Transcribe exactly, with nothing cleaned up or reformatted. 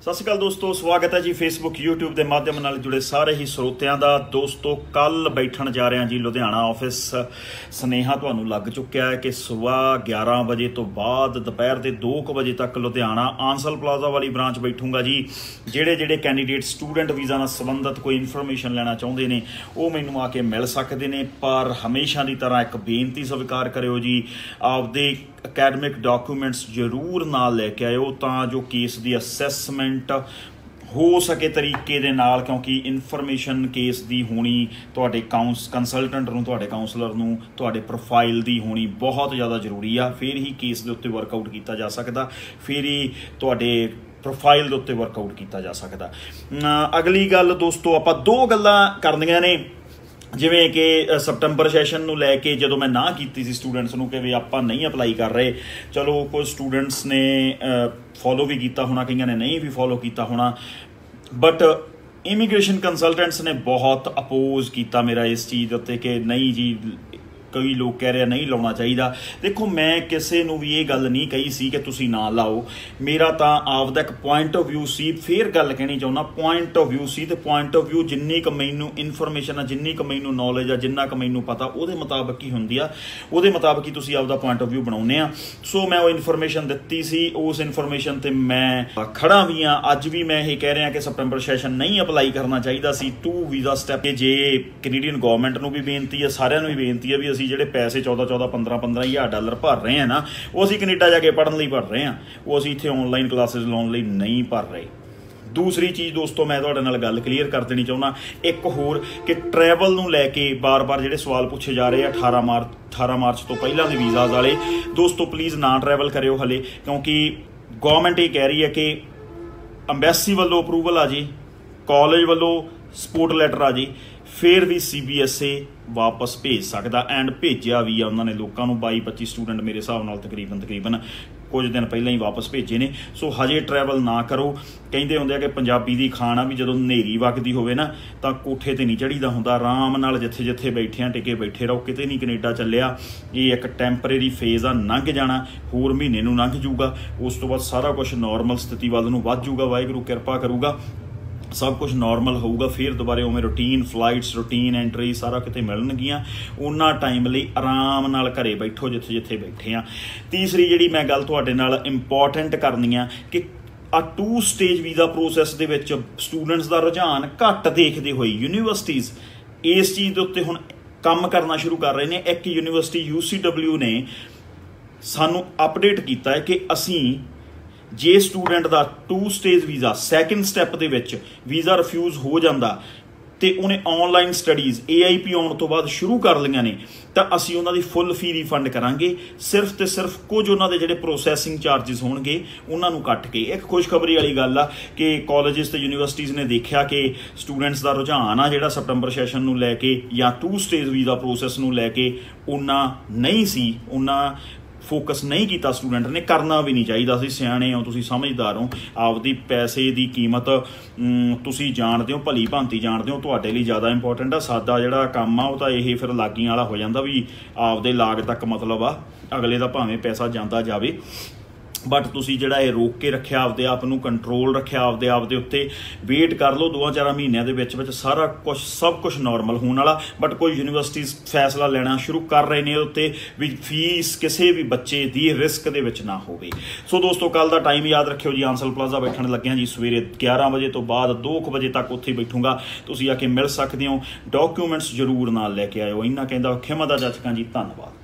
सत श्री अकाल दोस्तों, स्वागत है जी फेसबुक यूट्यूब के माध्यम नाल जुड़े सारे ही ਸਰੋਤਿਆਂ ਦਾ। दोस्तों कल बैठन जा रहे हैं जी लुधियाना ऑफिस। सुनेहा तुहानूं लग चुकिया है कि सुबह ग्यारह बजे तो बाद दोपहर के दो बजे तक लुधियाना आंसल प्लाजा वाली ब्रांच बैठूंगा जी। जेड़े जेड़े कैंडीडेट स्टूडेंट वीज़ा नाल संबंधित कोई इन्फॉर्मेशन लेना चाहते हैं वो मैनूं आके मिल सकते हैं, पर हमेशा की तरह एक बेनती स्वीकार करो जी, आपदे अकैडमिक डॉक्यूमेंट्स जरूर नाल लैके आयो तां जो केस की असैसमेंट हो सके तरीके दे नाल, क्योंकि इन्फॉर्मेशन केस की होनी तुहाडे काउंस कंसलटेंट नूं तुहाडे काउंसलर नूं तुहाडे प्रोफाइल की होनी बहुत ज़्यादा जरूरी आ। फिर ही केस के उत्ते वर्कआउट किया जा सकता, फिर ही तुहाडे प्रोफाइल के उत्ते वर्कआउट किया जा सकता। अगली गल दोस्तों, आपां दो गल्लां करनियां ने, जिवें कि सप्टंबर सैशन नूं लैके जदों मैं ना कीती सी स्टूडेंट्स नूं कि भी आपां नहीं अपलाई कर रहे, चलो कुछ स्टूडेंट्स ने फॉलो भी किया होना, कईयां ने नहीं भी फॉलो किया होना, बट इमीग्रेशन कंसलटेंट्स ने बहुत अपोज किया मेरा इस चीज़ उत्ते कि नहीं जी, कई लोग कह रहे नहीं लाना चाहिए। देखो मैं किसी नूं भी ये गल नहीं कही सी कि तुसीं ना लाओ, मेरा तो आपदा एक पॉइंट ऑफ व्यू सी। फिर गल कहनी चाहुंदा, पॉइंट ऑफ व्यू सी, तो पॉइंट ऑफ व्यू जिन्नी क मैनूं इन्फॉर्मेशन आ, जिन्नी क मैनूं नॉलेज आ, जिन्ना क मैनूं पता उहदे मुताबिक ही हुंदी आ, उहदे मुताबिक ही तुसीं आपदा पॉइंट ऑफ व्यू बनाउने आ। सो मैं वो इन्फॉर्मेशन दित्ती सी, उस इन्फॉर्मेशन ते मैं खड़ा भी हाँ। अज भी मैं ये कह रहा कि सप्टंबर सैशन नहीं अपलाई करना चाहिए सी टू वीज़ा स्टैप। जे कैनेडियन गौरमेंट नूं भी बेनती है, सारिਆਂ ਨੂੰ भी बेनती है भी ਜਿਹੜੇ पैसे चौदह चौदह पंद्रह पंद्रह हज़ार डॉलर भर रहे हैं ना, वो असीं कनेडा जाके पढ़न लई भर रहे हैं, वो असीं इत्थे ऑनलाइन क्लासिस लाउण लई नहीं भर रहे। दूसरी चीज़ दोस्तों, मैं तुहाडे नाल गल क्लीयर कर देनी चाहुंदा एक होर कि ट्रैवल नूं लैके बार बार जिहड़े सवाल पूछे जा रहे हैं अठारह मार्च अठारह मार्च तो पहलां दे वीज़ाज़ वाले, दोस्तों प्लीज़ ना ट्रैवल करियो हले, क्योंकि गौरमेंट ये कह रही है कि अंबैसी वालों अप्रूवल आ जी, कॉलेज वालों सपोर्ट लैटर आ जी, फिर भी सी बी एस ए वापस भेज सकता। एंड भेजा भी आ उन्होंने लोगों को, बाई पच्ची स्टूडेंट मेरे हिसाब नाल तकरीबन तकरीबन कुछ दिन पहले ही वापस भेजे ने। सो हजे ट्रैवल ना करो। कहते होंगे कि पंजाबी की खाना भी जो नेरी वगदी होवे ना तो कोठे ते नहीं चढ़ीदा हुंदा, आराम नाल जिथे जिथे बैठे टिके बैठे रहो, किते नहीं कनेडा चलिया। ये एक टैंपरेरी फेज़ आ, लंघ जाना, होर महीने नूं लंघ जूगा, उस तो बाद सारा कुछ नॉर्मल स्थिति वल नूं वध जूगा, वाहिगुरू किरपा करूगा, सब कुछ नॉर्मल होगा। फिर दोबारे उवें रूटीन फ्लाइट्स, रूटीन एंट्री सारा किते मिलणगियां। उन्ना टाइम लई आराम नाल घरे बैठो जिथे जिथे बैठे आ। तीसरी जिहड़ी मैं गल तुहाडे नाल इंपॉर्टेंट करनी आ कि आ टू स्टेज वीज़ा प्रोसैस दे विच स्टूडेंट्स दा रुझान घट देखते हुए यूनीवर्सिटीज़ इस चीज़ दे उत्ते हुण काम करना शुरू कर रहे हैं। एक यूनीवर्सिटी यू सी डब्ल्यू ने सानू अपडेट किया है कि असीं जे स्टूडेंट का two stage visa second step के वीज़ा रिफ्यूज़ हो जाता तो उन्हें online studies A I P आने तो बाद शुरू कर लिया ने, तो असी उन्होंने फुल फी रिफंड करांगे। सिर्फ तो सिर्फ कुछ उन्होंने जोड़े प्रोसैसिंग चार्जिस होणगे उन्होंने कट के। एक खुशखबरी वाली गल आ कि कॉलेजिस तो यूनीवर्सिटीज़ ने देखा कि स्टूडेंट्स का रुझान आ जिहड़ा सप्टंबर सैशन नूं लैके या टू स्टेज वीज़ा प्रोसैस नूं लैके उन्ना नहीं सी, उन्ना फोकस नहीं किया स्टूडेंट ने, करना भी नहीं चाहिए। असीं सियाणे हो, तुसीं समझदार हो, आपदी पैसे की कीमत तुसीं जानते हो, भली भांति जानते हो, तुहाडे लई ज़्यादा इंपॉर्टेंट आ। सादा जिहड़ा काम आ वो तो यह फिर लागी वाला हो जाता भी आपदे लाग तक मतलब आ, अगले दा भावें पैसा जाता जाए, बट तुसीं जिहड़ा ये रोक के रखिया, आपदे आप नूं कंट्रोल रखिया, आपदे आप दे उत्ते वेट कर लो। दो चार महीनों के विच विच सारा कुछ सब कुछ नॉर्मल होने वाला। बट कोई यूनीवर्सिटीज़ फैसला लेना शुरू कर रहे हैं उत्ते भी फीस किसी भी बच्चे की रिस्क दे विच ना होवे। सो दोस्तों कल का टाइम याद रखियो जी, आंसल प्लाजा बैठन लगे जी सवेरे ग्यारह बजे तो बाद दो बजे तक उत्थे बैठूंगा, तुसीं आके मिल सकते हो। डॉक्यूमेंट्स जरूर नाल लैके आयो। इन्ना कहंदा खिमा दा जचकां जी, धन्नवाद।